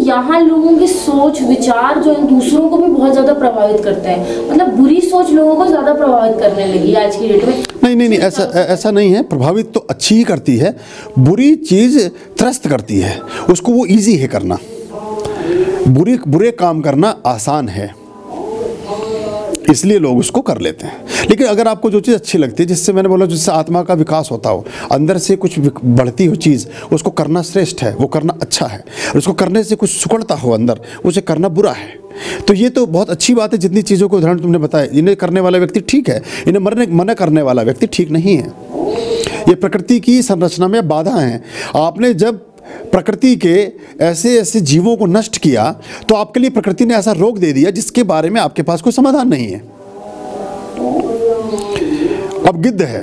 यहाँ लोगों की सोच विचार जो है दूसरों को भी बहुत ज्यादा प्रभावित करता है, मतलब बुरी सोच लोगों को ज्यादा प्रभावित करने लगी आज की डेट में। नहीं, ऐसा नहीं है। प्रभावित तो अच्छी ही करती है, बुरी चीज त्रस्त करती है, उसको वो इजी है करना। बुरे काम करना आसान है, इसलिए लोग उसको कर लेते हैं। लेकिन अगर आपको जो चीज़ अच्छी लगती है, जिससे मैंने बोला जिससे आत्मा का विकास होता हो, अंदर से कुछ बढ़ती हो चीज़, उसको करना श्रेष्ठ है, वो करना अच्छा है। और उसको करने से कुछ सुकड़ता हो अंदर, उसे करना बुरा है। तो ये तो बहुत अच्छी बात है। जितनी चीज़ों को उदाहरण तुमने बताया, इन्हें करने वाला व्यक्ति ठीक है, इन्हें मना करने वाला व्यक्ति ठीक नहीं है। ये प्रकृति की संरचना में बाधा है। आपने जब प्रकृति के ऐसे ऐसे जीवों को नष्ट किया तो आपके लिए प्रकृति ने ऐसा रोग दे दिया जिसके बारे में आपके पास कोई समाधान नहीं है। अब गिद्ध है,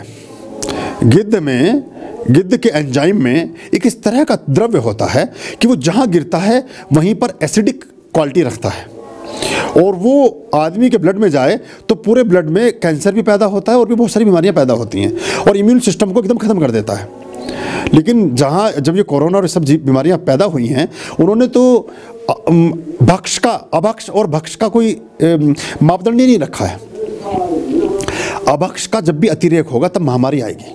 गिद्ध के एंजाइम में एक इस तरह का द्रव्य होता है कि वो जहां गिरता है वहीं पर एसिडिक क्वालिटी रखता है, और वो आदमी के ब्लड में जाए तो पूरे ब्लड में कैंसर भी पैदा होता है और भी बहुत सारी बीमारियां पैदा होती हैं, और इम्यून सिस्टम को एकदम खत्म कर देता है। लेकिन जब ये कोरोना और सब बीमारियां पैदा हुई हैं, उन्होंने तो अभक्ष और भक्ष का कोई मापदंड नहीं रखा है। अभक्ष का जब भी अतिरेक होगा तब महामारी आएगी।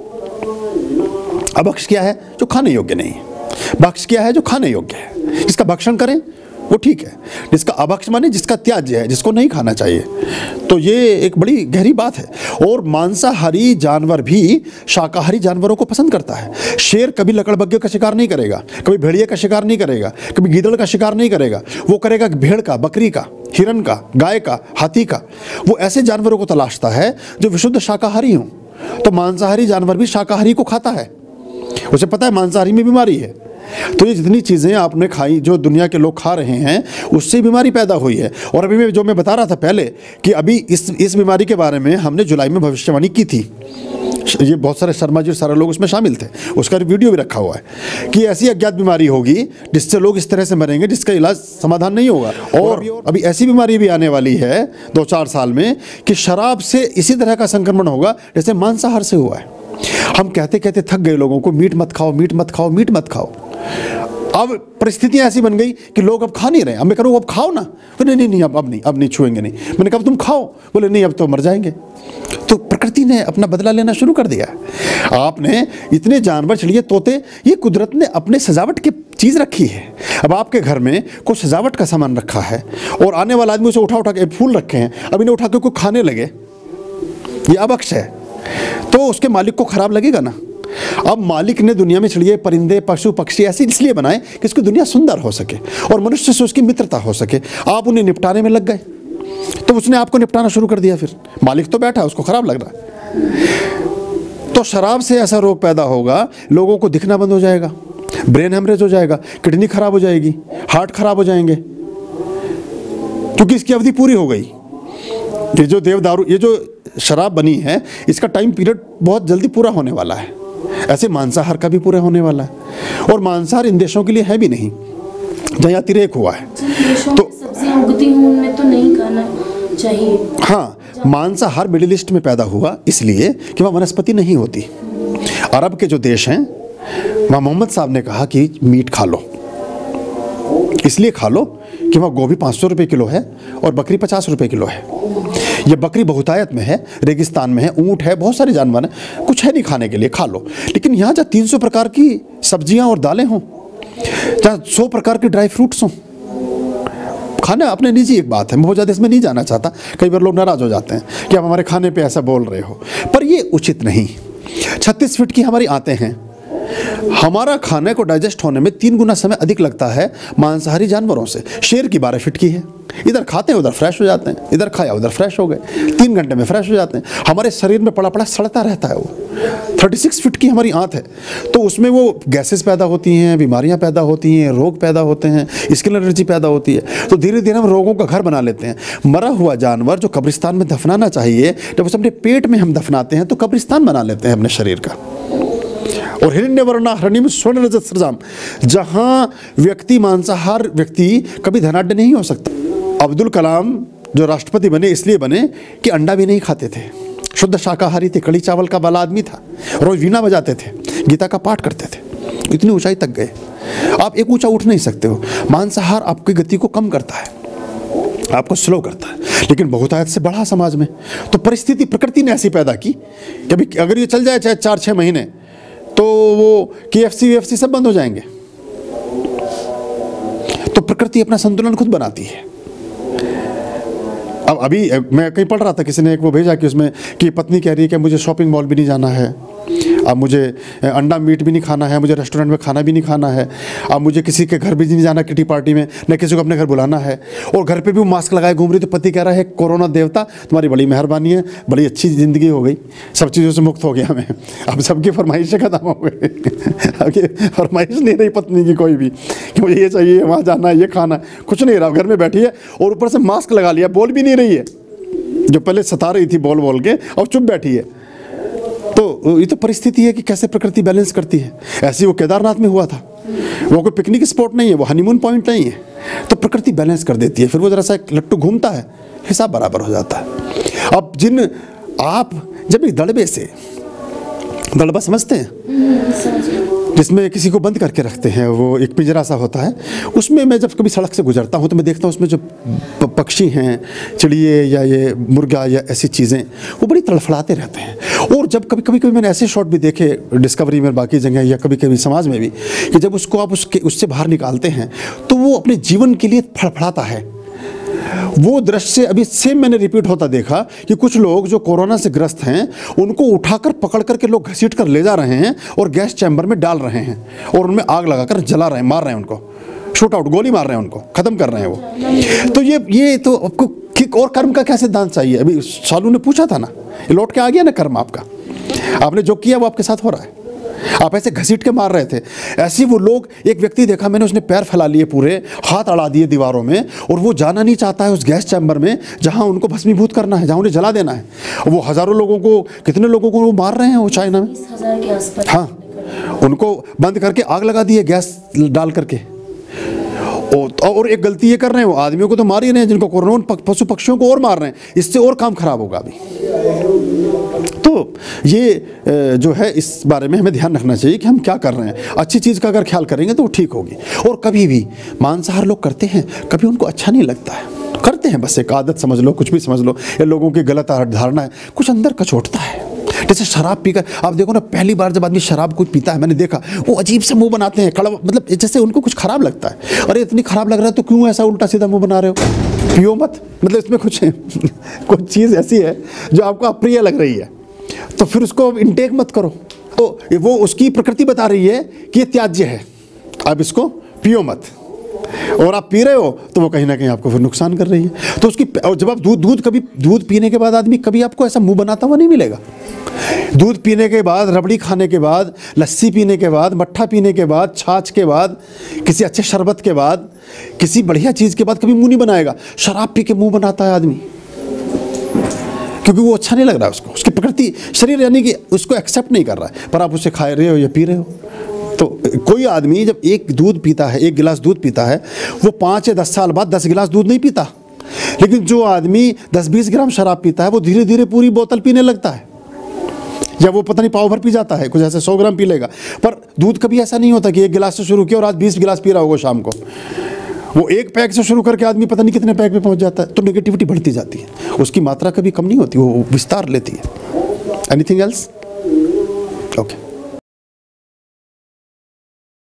अभक्ष क्या है? जो खाने योग्य नहीं है। भक्ष क्या है? जो खाने योग्य है, जिसका भक्षण करें वो ठीक है। जिसका अभक्ष माने जिसका त्याज्य है, जिसको नहीं खाना चाहिए। तो ये एक बड़ी गहरी बात है। और मांसाहारी जानवर भी शाकाहारी जानवरों को पसंद करता है। शेर कभी लकड़बग्घे का शिकार नहीं करेगा, कभी भेड़िए का शिकार नहीं करेगा, कभी गीदड़ का शिकार नहीं करेगा। वो करेगा भेड़ का, बकरी का, हिरन का, गाय का, हाथी का। वो ऐसे जानवरों को तलाशता है जो विशुद्ध शाकाहारी हों। तो मांसाहारी जानवर भी शाकाहारी को खाता है, उसे पता है मांसाहारी में बीमारी है। तो ये जितनी चीज़ें आपने खाई, जो दुनिया के लोग खा रहे हैं, उससे बीमारी पैदा हुई है। और अभी मैं बता रहा था पहले कि अभी इस बीमारी के बारे में हमने जुलाई में भविष्यवाणी की थी। ये बहुत सारे शर्मा जी, सारे लोग उसमें शामिल थे, उसका वीडियो भी रखा हुआ है कि ऐसी अज्ञात बीमारी होगी जिससे लोग इस तरह से मरेंगे जिसका इलाज समाधान नहीं होगा। और अभी ऐसी बीमारी भी आने वाली है 2-4 साल में कि शराब से इसी तरह का संक्रमण होगा जैसे मांसाहार से हुआ है। हम कहते कहते थक गए लोगों को, मीट मत खाओ, मीट मत खाओ, मीट मत खाओ। अब परिस्थितियां ऐसी बन गई कि लोग अब खा नहीं रहे। अब मैं करूँ अब खाओ ना, तो नहीं, अब नहीं छुएंगे नहीं। मैंने कहा तुम खाओ, बोले नहीं अब तो मर जाएंगे। तो प्रकृति ने अपना बदला लेना शुरू कर दिया। आपने इतने जानवर, चिड़िया, तोते, ये कुदरत ने अपने सजावट की चीज़ रखी है। अब आपके घर में कुछ सजावट का सामान रखा है और आने वाला आदमी उसे उठा के फूल रखे हैं, अब इन्हें उठा के कोई खाने लगे, ये अभक्ष है, तो उसके मालिक को खराब लगेगा ना। अब मालिक ने दुनिया में चिड़िए, परिंदे, पशु पक्षी ऐसे इसलिए बनाए कि इसकी दुनिया सुंदर हो सके और मनुष्य से उसकी मित्रता हो सके। आप उन्हें निपटाने में लग गए तो उसने आपको निपटाना शुरू कर दिया। फिर मालिक तो बैठा, उसको खराब लग रहा है। तो शराब से ऐसा रोग पैदा होगा, लोगों को दिखना बंद हो जाएगा, ब्रेन हेमरेज हो जाएगा, किडनी खराब हो जाएगी, हार्ट खराब हो जाएंगे, क्योंकि इसकी अवधि पूरी हो गई। ये जो देवदारू, ये जो शराब बनी है, इसका टाइम पीरियड बहुत जल्दी पूरा होने वाला है। ऐसे मांसाहार का भी पूरा होने वाला है। और मांसाहार इन देशों के लिए है भी नहीं जहाँ अतिरेक हुआ है। तो सब्जियां उगती हैं उनमें तो नहीं खाना चाहिए। हाँ, मांसाहार मिडिल ईस्ट में पैदा हुआ इसलिए कि वहाँ वनस्पति नहीं होती। अरब के जो देश हैं वहाँ मोहम्मद साहब ने कहा कि मीट खा लो, इसलिए खा लो कि वहाँ गोभी 500 रुपये किलो है और बकरी 50 रुपये किलो है। ये बकरी बहुतायत में है, रेगिस्तान में है, ऊँट है, बहुत सारे जानवर हैं, कुछ है नहीं खाने के लिए, खा लो। लेकिन यहाँ जहाँ 300 प्रकार की सब्जियाँ और दालें हों, जहाँ 100 प्रकार के ड्राई फ्रूट्स हों, खाना अपने निजी एक बात है, मैं बहुत ज़्यादा इसमें नहीं जाना चाहता। कई बार लोग नाराज़ हो जाते हैं कि आप हमारे खाने पे ऐसा बोल रहे हो, पर ये उचित नहीं। 36 फीट की हमारी आंतें हैं, हमारा खाने को डाइजेस्ट होने में 3 गुना समय अधिक लगता है मांसाहारी जानवरों से। शेर की 12 फीट की है, इधर खाते हैं उधर फ्रेश हो जाते हैं, इधर खाया उधर फ्रेश हो गए, 3 घंटे में फ्रेश हो जाते हैं। हमारे शरीर में पड़ा पड़ा सड़ता रहता है वो। 36 फीट की हमारी आंत है, तो उसमें वो गैसेस पैदा होती हैं, बीमारियां पैदा होती हैं, रोग पैदा होते हैं, स्किन एलर्जी पैदा होती है। तो धीरे धीरे हम रोगों का घर बना लेते हैं। मरा हुआ जानवर जो कब्रिस्तान में दफनाना चाहिए, जब उसे अपने पेट में हम दफनाते हैं तो कब्रिस्तान बना लेते हैं अपने शरीर का। और हिरण्यवर्णा हरणिम स्वर्ण रजत सृजाम, जहाँ व्यक्ति मांसाहार व्यक्ति कभी धनाढ्य नहीं हो सकता। अब्दुल कलाम जो राष्ट्रपति बने इसलिए बने कि अंडा भी नहीं खाते थे, शुद्ध शाकाहारी थे, कड़ी चावल का वाला आदमी था, रोज वीणा बजाते थे, गीता का पाठ करते थे, इतनी ऊंचाई तक गए। आप एक ऊंचा उठ नहीं सकते हो। मांसाहार आपकी गति को कम करता है, आपको स्लो करता है, लेकिन बहुतायत से बढ़ा समाज में। तो परिस्थिति प्रकृति ने ऐसी पैदा की कि अभी अगर ये चल जाए चाहे 4-6 महीने तो वो KFC वेफसी सब बंद हो जाएंगे। तो प्रकृति अपना संतुलन खुद बनाती है। अब अभी मैं कहीं पढ़ रहा था, किसी ने एक वो भेजा कि उसमें कि पत्नी कह रही है कि मुझे शॉपिंग मॉल भी नहीं जाना है, अब मुझे अंडा मीट भी नहीं खाना है, मुझे रेस्टोरेंट में खाना भी नहीं खाना है, अब मुझे किसी के घर भी नहीं जाना किटी पार्टी में, न किसी को अपने घर बुलाना है, और घर पे भी वो मास्क लगाए घूम रही। तो पति कह रहा है कोरोना देवता तुम्हारी बड़ी मेहरबानी है, बड़ी अच्छी ज़िंदगी हो गई, सब चीज़ों से मुक्त हो गया मैं, अब सबकी फरमाइशें खत्म हो गई। अब ये फरमाइश नहीं रही पत्नी की कोई भी कि मुझे ये चाहिए, वहाँ जाना है, ये खाना है, कुछ नहीं रहा, घर में बैठी है और ऊपर से मास्क लगा लिया, बोल भी नहीं रही है, जो पहले सता रही थी बोल बोल के और चुप बैठी है। तो ये तो परिस्थिति है कि कैसे प्रकृति बैलेंस करती है। ऐसे वो केदारनाथ में हुआ था, वो कोई पिकनिक स्पॉट नहीं है, वो हनीमून पॉइंट नहीं है, तो प्रकृति बैलेंस कर देती है। फिर वो जरा सा एक लट्टू घूमता है, हिसाब बराबर हो जाता है। अब आप जब एक दड़बे से, दड़बा समझते हैं जिसमें किसी को बंद करके रखते हैं, वो एक पिंजरा सा होता है, उसमें मैं जब कभी सड़क से गुजरता हूँ तो मैं देखता हूँ उसमें जो पक्षी हैं, चिड़िए या ये मुर्गा या ऐसी चीज़ें, वो बड़ी तड़फड़ाते रहते हैं। और जब कभी मैंने ऐसे शॉट भी देखे डिस्कवरी में, बाकी जगह या कभी कभी समाज में भी, कि जब उसको आप उससे बाहर निकालते हैं तो वो अपने जीवन के लिए फड़फड़ाता है। वो दृश्य अभी सेम मैंने रिपीट होता देखा कि कुछ लोग जो कोरोना से ग्रस्त हैं उनको उठाकर पकड़ करके लोग घसीट कर ले जा रहे हैं और गैस चैम्बर में डाल रहे हैं और उनमें आग लगाकर जला रहे हैं, मार रहे हैं उनको, शूट आउट, गोली मार रहे हैं, उनको ख़त्म कर रहे हैं वो। तो ये तो आपको किक और कर्म का क्या सिद्धांत चाहिए? अभी सालू ने पूछा था ना, ये लौट के आ गया ना कर्म आपका, आपने जो किया वो आपके साथ हो रहा है। आप ऐसे घसीट के मार रहे थे, ऐसे वो लोग, एक व्यक्ति देखा मैंने, उसने पैर फैला लिए पूरे, हाथ अड़ा दिए दीवारों में, और वो जाना नहीं चाहता है उस गैस चैम्बर में जहां उनको भस्मीभूत करना है, जहां उन्हें जला देना है। वो हज़ारों लोगों को, कितने लोगों को वो मार रहे हैं वो चाइना में, 20,000 के आसपास। हाँ, उनको बंद करके आग लगा दी है गैस डाल करके। और एक गलती ये कर रहे हैं, वो आदमियों को तो मार ही रहे हैं, जिनको कोरोना, पशु पक्षियों को और मार रहे हैं, इससे और काम खराब होगा अभी। तो ये जो है, इस बारे में हमें ध्यान रखना चाहिए कि हम क्या कर रहे हैं। अच्छी चीज़ का अगर ख्याल करेंगे तो वो ठीक होगी। और कभी भी मांसाहार लोग करते हैं, कभी उनको अच्छा नहीं लगता है, करते हैं, बस एक आदत समझ लो, कुछ भी समझ लो, या लोगों की गलत धारणा है, कुछ अंदर कचोटता है। जैसे शराब पीकर आप देखो ना, पहली बार जब आदमी शराब कुछ पीता है, मैंने देखा वो अजीब से मुंह बनाते हैं, कड़वा, मतलब जैसे उनको कुछ खराब लगता है। अरे इतनी खराब लग रहा है तो क्यों ऐसा उल्टा सीधा मुंह बना रहे हो? पियो मत, मतलब इसमें कुछ कुछ चीज़ ऐसी है जो आपको अप्रिय लग रही है, तो फिर उसको इनटेक मत करो। तो वो उसकी प्रकृति बता रही है कि ये त्याज्य है, अब इसको पियो मत, और आप पी रहे हो तो वो कहीं ना कहीं आपको फिर नुकसान कर रही है। तो उसकी, और जब आप दूध पीने के बाद आदमी कभी आपको ऐसा मुंह बनाता हुआ नहीं मिलेगा। दूध पीने के बाद, रबड़ी खाने के बाद, लस्सी पीने के बाद, मट्ठा पीने के बाद, छाछ के बाद, किसी अच्छे शरबत के बाद, किसी बढ़िया चीज़ के बाद कभी मुंह नहीं बनाएगा। शराब पी के मुंह बनाता है आदमी, क्योंकि वो अच्छा नहीं लग रहा है उसको, उसकी प्रकृति, शरीर यानी कि उसको एक्सेप्ट नहीं कर रहा है, पर आप उसे खा रहे हो या पी रहे हो। तो कोई आदमी जब एक दूध पीता है, 1 गिलास दूध पीता है, वो 5 या 10 साल बाद 10 गिलास दूध नहीं पीता। लेकिन जो आदमी 10-20 ग्राम शराब पीता है, वो धीरे धीरे पूरी बोतल पीने लगता है, या वो पता नहीं पाव भर पी जाता है, कुछ ऐसे 100 ग्राम पी लेगा। पर दूध कभी ऐसा नहीं होता कि 1 गिलास से शुरू किया और आज 20 गिलास पी रहा होगा शाम को। वो 1 पैक से शुरू करके आदमी पता नहीं कितने पैक पे पहुंच जाता है। तो नेगेटिविटी बढ़ती जाती है, उसकी मात्रा कभी कम नहीं होती, वो विस्तार लेती है। Anything else? ओके।